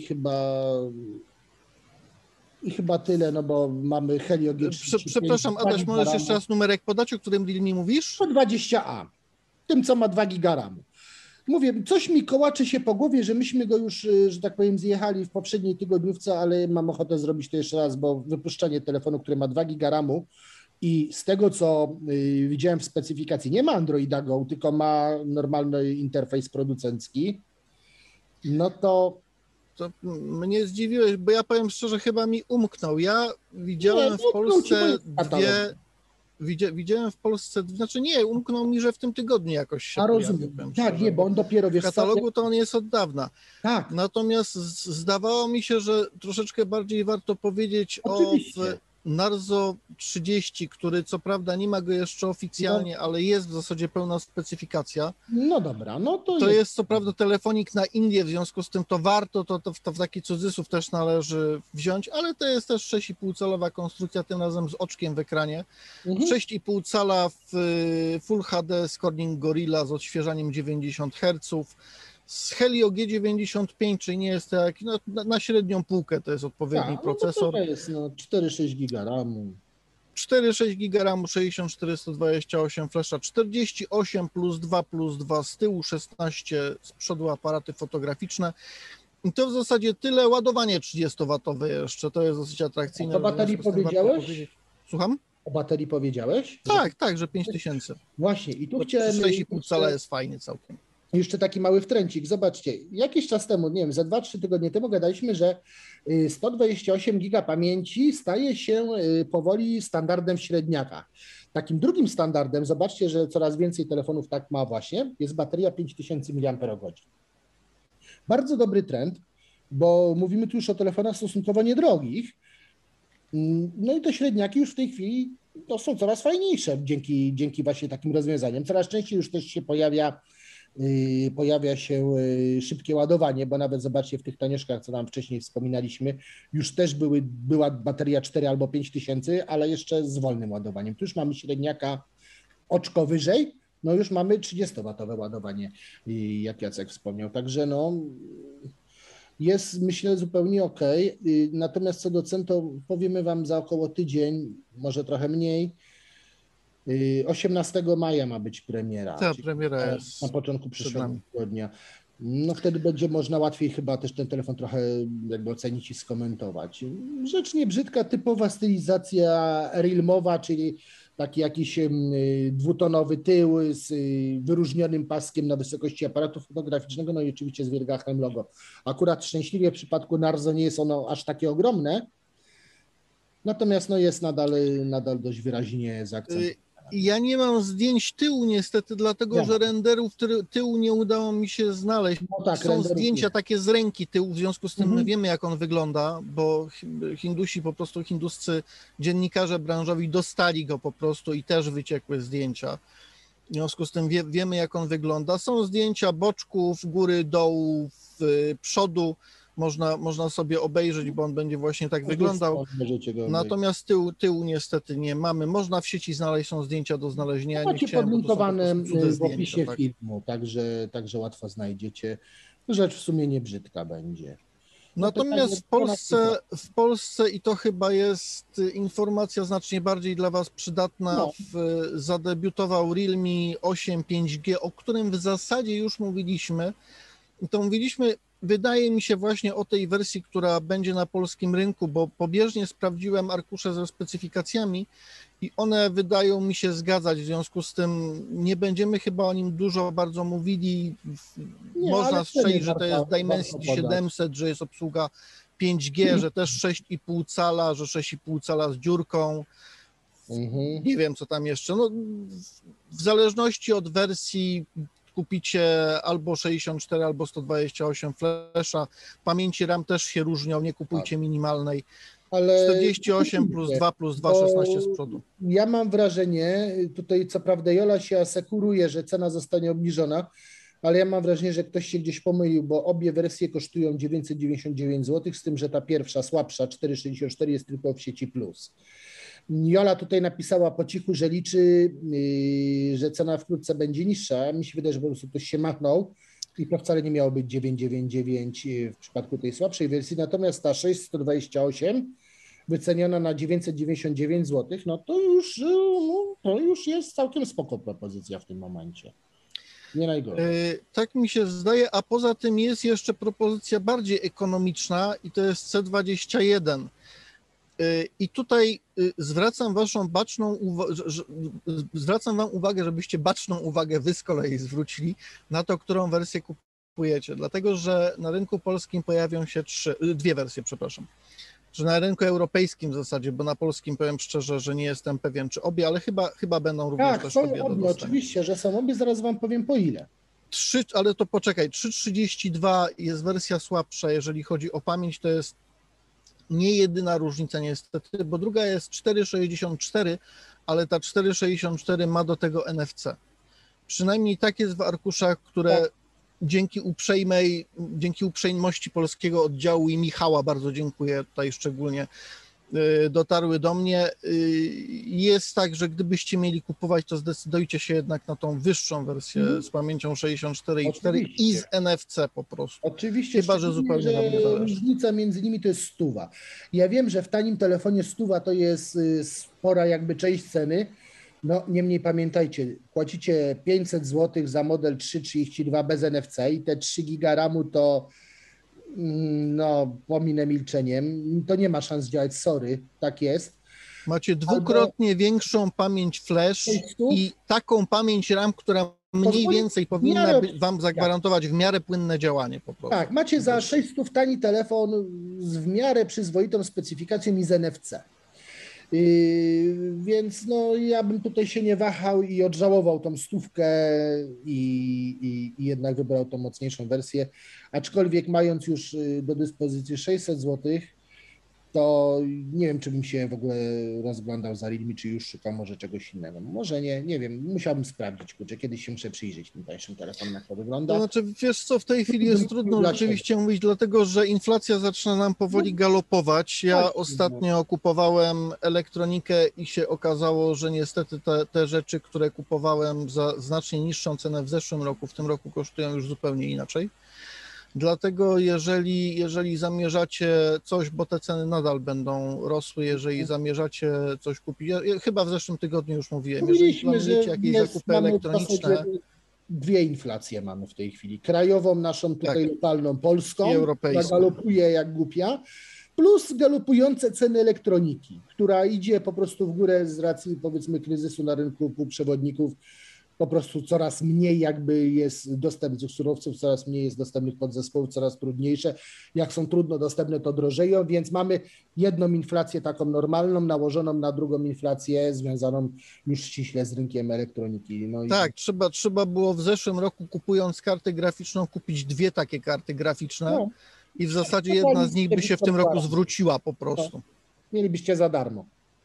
chyba tyle, no bo mamy Helio G35. Przepraszam, Adaś, możesz jeszcze raz numerek podać, o którym Realme mówisz? C20a, tym co ma 2 giga RAM. Mówię, coś mi kołaczy się po głowie, że myśmy go już, że tak powiem, zjechali w poprzedniej tygodniówce, ale mam ochotę zrobić to jeszcze raz, bo wypuszczanie telefonu, który ma 2 giga RAMu i z tego, co widziałem w specyfikacji, nie ma Androida Go, tylko ma normalny interfejs producencki, no to... To mnie zdziwiłeś, bo ja powiem szczerze, chyba mi umknął. Ja widziałem w Polsce widziałem w Polsce, znaczy nie, umknął mi, że w tym tygodniu jakoś się pojawił. Rozumiem. Tak, nie, bo on dopiero w katalogu to on jest od dawna. Tak. Natomiast zdawało mi się, że troszeczkę bardziej warto powiedzieć Oczywiście. o Narzo 30, który co prawda nie ma go jeszcze oficjalnie, ale jest w zasadzie pełna specyfikacja. No dobra, no to... To jest co prawda telefonik na Indię, w związku z tym to warto, to w taki cudzysłów też należy wziąć, ale to jest też 6,5 calowa konstrukcja, tym razem z oczkiem w ekranie. 6,5 cala w Full HD z Corning Gorilla z odświeżaniem 90 Hz. Z Helio G95, czyli nie jest tak, no, na średnią półkę to jest odpowiedni procesor. To jest 4,6 giga RAMu. 4,6 giga RAMu, 64, 128 flasha, 48 plus 2 z tyłu, 16 z przodu aparaty fotograficzne. I to w zasadzie tyle. Ładowanie 30W jeszcze, to jest dosyć atrakcyjne. O baterii powiedziałeś? Słucham? O baterii powiedziałeś? Tak, że 5000. Właśnie, i tu chciałem... 6,5 cala jest fajnie całkiem. Jeszcze taki mały wtręcik. Zobaczcie, jakiś czas temu, nie wiem, za 2-3 tygodnie temu gadaliśmy, że 128 giga pamięci staje się powoli standardem w średniakach. Takim drugim standardem, zobaczcie, że coraz więcej telefonów tak ma właśnie, jest bateria 5000 mAh. Bardzo dobry trend, bo mówimy tu już o telefonach stosunkowo niedrogich. No i te średniaki już w tej chwili to są coraz fajniejsze dzięki właśnie takim rozwiązaniom. Coraz częściej już też się pojawia się szybkie ładowanie, bo nawet zobaczcie w tych tanioszkach, co tam wcześniej wspominaliśmy, już też była bateria 4 albo 5 tysięcy, ale jeszcze z wolnym ładowaniem. Tu już mamy średniaka oczko wyżej, no już mamy 30-watowe ładowanie, jak Jacek wspomniał. Także no jest, myślę, zupełnie ok. Natomiast co do cen, to powiemy Wam za około tydzień, może trochę mniej. 18 maja ma być premiera. Ta premiera jest na początku przyszłego tygodnia. No wtedy będzie można łatwiej chyba też ten telefon trochę jakby ocenić i skomentować. Rzecz nie brzydka, typowa stylizacja realmowa, czyli taki jakiś dwutonowy tył z wyróżnionym paskiem na wysokości aparatu fotograficznego, no i oczywiście z wiergachem logo. Akurat szczęśliwie w przypadku Narzo nie jest ono aż takie ogromne, natomiast no jest nadal dość wyraźnie zaakcentowane. Ja nie mam zdjęć tyłu niestety, dlatego że renderów tyłu nie udało mi się znaleźć. No tak, są zdjęcia takie z ręki tyłu, w związku z tym my wiemy, jak on wygląda, bo hinduscy dziennikarze branżowi dostali go po prostu i też wyciekły zdjęcia. W związku z tym wiemy, jak on wygląda. Są zdjęcia boczków, góry, dołu, przodu. Można sobie obejrzeć, bo on będzie właśnie tak wyglądał. Natomiast tyłu niestety nie mamy. Można w sieci znaleźć, są zdjęcia do znalezienia. Macie podlinkowane w opisie filmu, także łatwo znajdziecie. Rzecz w sumie nie brzydka będzie. Natomiast w Polsce, i to chyba jest informacja znacznie bardziej dla Was przydatna, zadebiutował Realme 8 5G, o którym w zasadzie już mówiliśmy. I to mówiliśmy, wydaje mi się, właśnie o tej wersji, która będzie na polskim rynku, bo pobieżnie sprawdziłem arkusze ze specyfikacjami i one wydają mi się zgadzać, w związku z tym nie będziemy chyba o nim dużo bardzo mówili. Można strzelić, że to jest Dimensity 700, że jest obsługa 5G, że też 6,5 cala, że 6,5 cala z dziurką. Nie wiem, co tam jeszcze. No, w zależności od wersji kupicie albo 64, albo 128 flasha. Pamięci RAM też się różnią, nie kupujcie minimalnej. Ale 48 plus 2 plus 2, 16 z przodu. Ja mam wrażenie, tutaj co prawda Jola się asekuruje, że cena zostanie obniżona, ale ja mam wrażenie, że ktoś się gdzieś pomylił, bo obie wersje kosztują 999 zł, z tym, że ta pierwsza, słabsza, 464 jest tylko w sieci plus. Jola tutaj napisała po cichu, że liczy, że cena wkrótce będzie niższa. Mi się wydaje, że po prostu ktoś się machnął i to wcale nie miało być 999 w przypadku tej słabszej wersji. Natomiast ta 628 wyceniona na 999 zł, no to już jest całkiem spoko propozycja w tym momencie. Nie najgorzej. Tak mi się zdaje, a poza tym jest jeszcze propozycja bardziej ekonomiczna i to jest C21. I tutaj zwracam Wam uwagę, żebyście baczną uwagę wy z kolei zwrócili na to, którą wersję kupujecie, dlatego że na rynku polskim pojawią się dwie wersje, przepraszam, że na rynku europejskim w zasadzie, bo na polskim powiem szczerze, że nie jestem pewien, czy obie, ale chyba będą również też obie. Tak, oczywiście, że są obie, zaraz Wam powiem po ile. Ale to poczekaj, 3.32 jest wersja słabsza, jeżeli chodzi o pamięć, to jest nie jedyna różnica niestety, bo druga jest 4,64, ale ta 4,64 ma do tego NFC. Przynajmniej tak jest w arkuszach, które dzięki uprzejmości polskiego oddziału i Michała, bardzo dziękuję tutaj szczególnie, dotarły do mnie. Jest tak, że gdybyście mieli kupować, to zdecydujcie się jednak na tą wyższą wersję z pamięcią 64,4 i z NFC po prostu. Oczywiście, chyba że zupełnie nam nie zależy. Różnica między nimi to jest 100. Ja wiem, że w tanim telefonie 100 to jest spora jakby część ceny. No niemniej pamiętajcie, płacicie 500 zł za model 332 bez NFC i te 3 giga RAMu to no pominę milczeniem, to nie ma szans działać, sorry, tak jest. Macie dwukrotnie większą pamięć flash i taką pamięć RAM, która mniej więcej powinna miarę, wam zagwarantować w miarę płynne działanie po prostu. tak, macie za 600 tani telefon z w miarę przyzwoitą specyfikacją i z NFC. Więc no, ja bym tutaj się nie wahał i odżałował tą stówkę i jednak wybrał tą mocniejszą wersję. Aczkolwiek mając już do dyspozycji 600 zł, to nie wiem, czy bym się w ogóle rozglądał za Realme, czy już szukał może czegoś innego. Może nie wiem, musiałbym sprawdzić, kurczę, kiedyś się muszę przyjrzeć tym tańszym telefonom, jak to wygląda. To znaczy, wiesz co, w tej chwili jest trudno rzeczywiście mówić, dlatego że inflacja zaczyna nam powoli galopować. Ja ostatnio kupowałem elektronikę i się okazało, że niestety te rzeczy, które kupowałem za znacznie niższą cenę w zeszłym roku, w tym roku kosztują już zupełnie inaczej. Dlatego jeżeli zamierzacie coś, bo te ceny nadal będą rosły, jeżeli zamierzacie coś kupić, ja chyba w zeszłym tygodniu już mówiłem, jeżeli planujecie jakieś zakupy elektroniczne. Dwie inflacje mamy w tej chwili. Krajową, naszą tutaj lokalną, polską, i europejską, która galopuje jak głupia, plus galopujące ceny elektroniki, która idzie po prostu w górę z racji, powiedzmy, kryzysu na rynku półprzewodników. Po prostu coraz mniej jakby jest dostępnych surowców, coraz mniej jest dostępnych podzespołów, coraz trudniejsze. Jak są trudno dostępne, to drożeją, więc mamy jedną inflację taką normalną, nałożoną na drugą inflację związaną już ściśle z rynkiem elektroniki. No tak, trzeba było w zeszłym roku, kupując kartę graficzną, kupić dwie takie karty graficzne i w zasadzie jedna z nich by się w tym roku zwróciła po prostu. Mielibyście za darmo.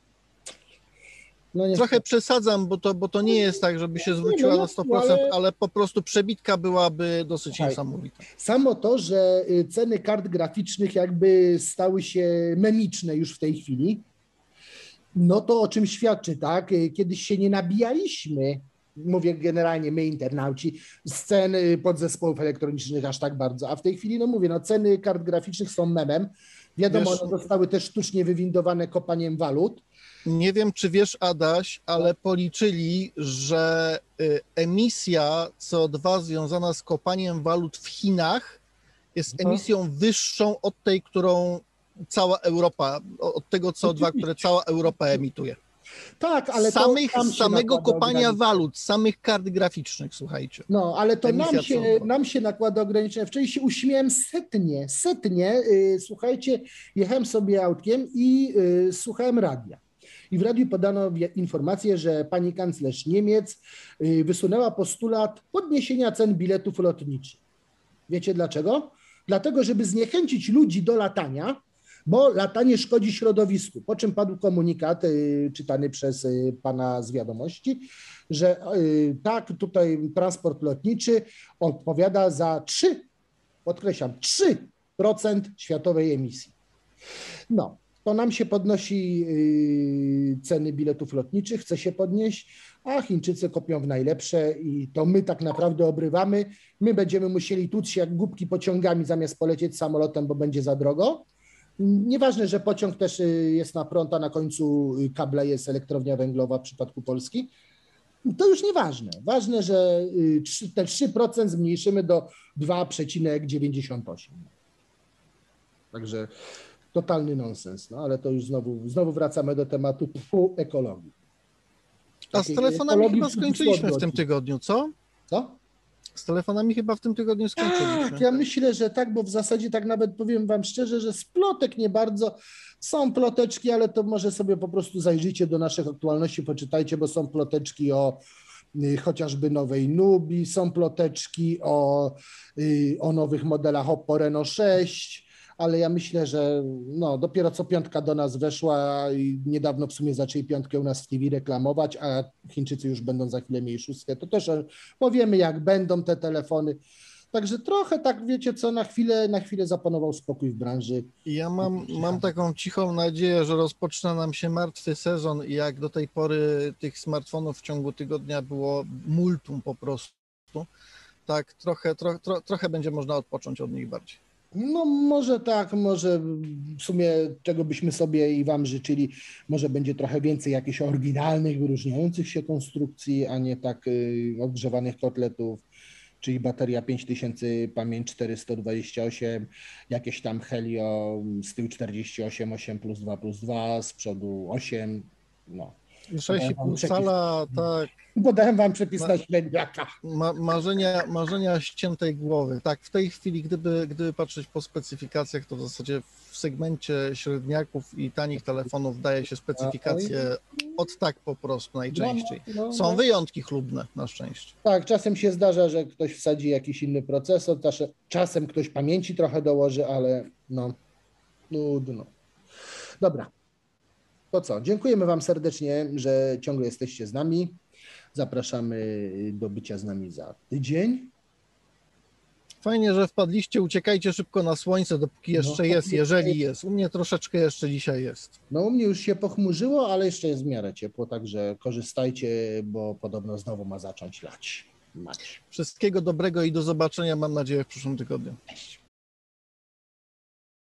No trochę przesadzam, bo to nie jest tak, żeby się zwróciła na 100%, ale po prostu przebitka byłaby dosyć niesamowita. Samo to, że ceny kart graficznych jakby stały się memiczne już w tej chwili, no to o czym świadczy, tak? Kiedyś się nie nabijaliśmy, mówię generalnie my internauci, z cen podzespołów elektronicznych aż tak bardzo, a w tej chwili, no mówię, no ceny kart graficznych są memem. Wiadomo, one zostały też sztucznie wywindowane kopaniem walut. Nie wiem, czy wiesz, Adaś, ale policzyli, że emisja CO2 związana z kopaniem walut w Chinach jest emisją wyższą od tej, którą cała Europa, od tego CO2, które cała Europa emituje. Tak, ale samego kopania walut, samych kart graficznych, słuchajcie. No, ale to nam się nakłada ograniczenia. Wczoraj się uśmiałem setnie. Słuchajcie, jechałem sobie autkiem i słuchałem radia. I w radiu podano informację, że pani kanclerz Niemiec wysunęła postulat podniesienia cen biletów lotniczych. Wiecie dlaczego? Dlatego, żeby zniechęcić ludzi do latania, bo latanie szkodzi środowisku. Po czym padł komunikat czytany przez pana z wiadomości, że tak, tutaj transport lotniczy odpowiada za 3% światowej emisji. No, to nam się podnosi ceny biletów lotniczych, chce się podnieść, a Chińczycy kopią w najlepsze i to my tak naprawdę obrywamy. My będziemy musieli tłuc się jak głupki pociągami zamiast polecieć samolotem, bo będzie za drogo. Nieważne, że pociąg też jest na prąd, a na końcu kabla jest elektrownia węglowa w przypadku Polski. To już nieważne. Ważne, że te 3% zmniejszymy do 2,98. Także totalny nonsens, no ale to już znowu wracamy do tematu ekologii. A z telefonami chyba skończyliśmy w tym tygodniu, co? Co? Z telefonami chyba w tym tygodniu skończyliśmy. Tak, ja myślę, że tak, bo w zasadzie tak nawet powiem wam szczerze, że z plotek nie bardzo. Są ploteczki, ale to może sobie po prostu zajrzyjcie do naszych aktualności, poczytajcie, bo są ploteczki o chociażby nowej Nubii, są ploteczki o nowych modelach Oppo Reno 6, ale ja myślę, że no, dopiero co piątka do nas weszła i niedawno w sumie zaczęli piątkę u nas w TV reklamować, a Chińczycy już będą za chwilę mieli szóstkę, to też powiemy, jak będą te telefony. Także trochę tak, wiecie co, na chwilę zapanował spokój w branży. Ja mam taką cichą nadzieję, że rozpoczyna nam się martwy sezon i jak do tej pory tych smartfonów w ciągu tygodnia było multum po prostu, tak trochę będzie można odpocząć od nich bardziej. No może tak, może w sumie czego byśmy sobie i wam życzyli, może będzie trochę więcej jakichś oryginalnych, wyróżniających się konstrukcji, a nie tak odgrzewanych kotletów, czyli bateria 5000, pamięć 428, jakieś tam Helio z tyłu 48, 8+2+2, z przodu 8, no. 6,5 cala, tak. Podałem wam przepis na średniaka. Marzenia ściętej głowy. Tak, w tej chwili, gdyby patrzeć po specyfikacjach, to w zasadzie w segmencie średniaków i tanich telefonów daje się specyfikacje od tak po prostu najczęściej. Są wyjątki chlubne, na szczęście. Tak, czasem się zdarza, że ktoś wsadzi jakiś inny procesor, czasem ktoś pamięci trochę dołoży, ale no, nudno. Dobra. To co? Dziękujemy wam serdecznie, że ciągle jesteście z nami. Zapraszamy do bycia z nami za tydzień. Fajnie, że wpadliście, uciekajcie szybko na słońce, dopóki jeszcze jest, jeżeli jest. U mnie troszeczkę jeszcze dzisiaj jest. No u mnie już się pochmurzyło, ale jeszcze jest w miarę ciepło, także korzystajcie, bo podobno znowu ma zacząć lać. Wszystkiego dobrego i do zobaczenia, mam nadzieję, w przyszłym tygodniu. Cześć.